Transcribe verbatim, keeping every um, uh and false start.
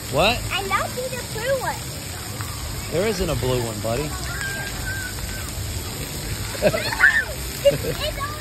What? I love the blue one. There isn't a blue one, buddy. It's, it's